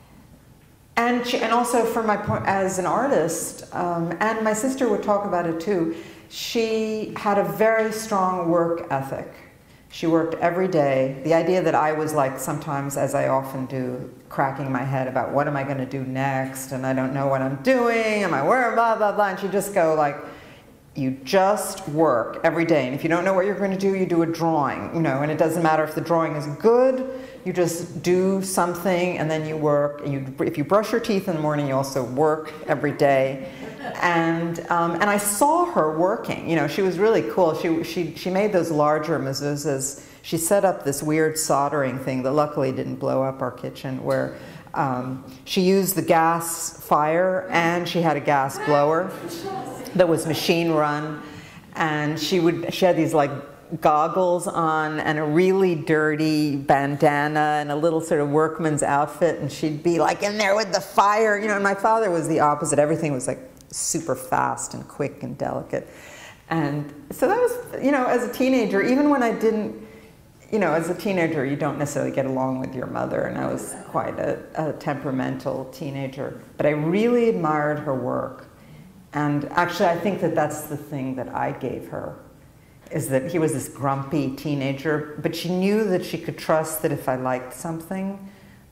and, she, and also from my point as an artist, um, and my sister would talk about it too, she had a very strong work ethic. She worked every day. The idea that I was like sometimes, as I often do, cracking my head about what am I going to do next, and I don't know what I'm doing, am I where, blah, blah, blah, and she'd just go like, you just work every day, and if you don't know what you're going to do, you do a drawing, you know, and it doesn't matter if the drawing is good, you just do something, and then you work. And you, if you brush your teeth in the morning, you also work every day. And um, and I saw her working. You know, she was really cool. She she she made those larger mezuzahs. She set up this weird soldering thing that luckily didn't blow up our kitchen, where um, she used the gas fire and she had a gas blower that was machine run, and she would she had these like goggles on and a really dirty bandana and a little sort of workman's outfit, and she'd be like in there with the fire, you know. And my father was the opposite. Everything was like super fast and quick and delicate. And so that was, you know, as a teenager, even when I didn't, you know, as a teenager you don't necessarily get along with your mother, and I was quite a, a temperamental teenager, but I really admired her work. And actually, I think that that's the thing that I gave her, is that he was this grumpy teenager, but she knew that she could trust that if I liked something,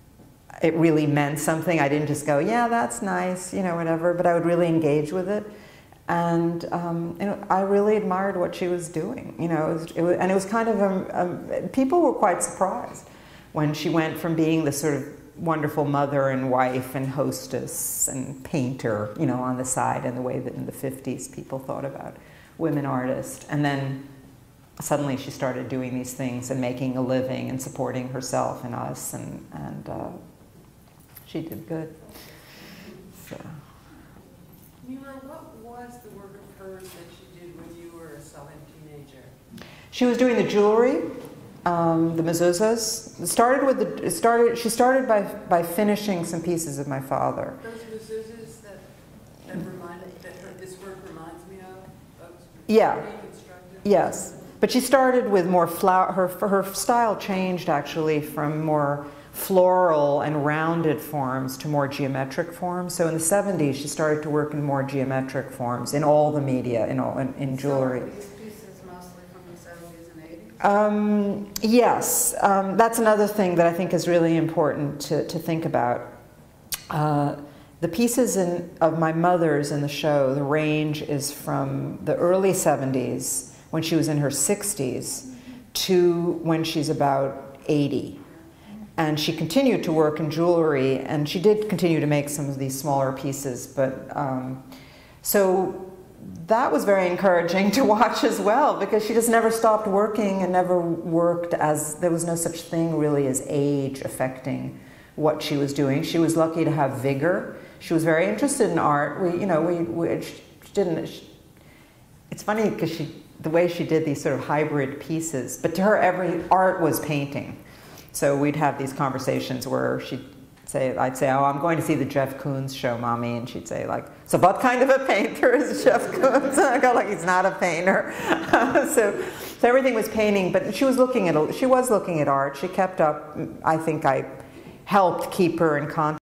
it really meant something. I didn't just go, yeah, that's nice, you know, whatever, but I would really engage with it. And um, you know, I really admired what she was doing, you know, it was, it was, and it was kind of, a, a, people were quite surprised when she went from being this sort of wonderful mother and wife and hostess and painter, you know, on the side, in the way that in the fifties people thought about women artists. And then suddenly she started doing these things and making a living and supporting herself and us, and, and uh, she did good. So. Mira, what was the work of hers that she did when you were a selling teenager? She was doing the jewelry. Um, the mezuzahs. It started with the. It started. She started by by finishing some pieces of my father. Those mezuzahs that that reminded that her, this work reminds me of. of Yeah. Reconstructed. Yes, but she started with more flower. Her her style changed actually from more floral and rounded forms to more geometric forms. So in the seventies, she started to work in more geometric forms in all the media, in all in, in jewelry. So, Um, yes, um, that's another thing that I think is really important to, to think about. Uh, the pieces in, of my mother's in the show, the range is from the early seventies, when she was in her sixties, to when she's about eighty. And she continued to work in jewelry, and she did continue to make some of these smaller pieces, but um, so that was very encouraging to watch as well, because she just never stopped working and never worked as, there was no such thing really as age affecting what she was doing. She was lucky to have vigor. She was very interested in art. We, you know, we, we she didn't, she, it's funny because she, the way she did these sort of hybrid pieces, but to her every art was painting. So we'd have these conversations where she'd say, I'd say, oh, I'm going to see the Jeff Koons show, Mommy, and she'd say, like, so what kind of a painter is Jeff Koons? And I go, like, he's not a painter. so, so everything was painting, but she was looking at, she was looking at art. She kept up. I think I helped keep her in contact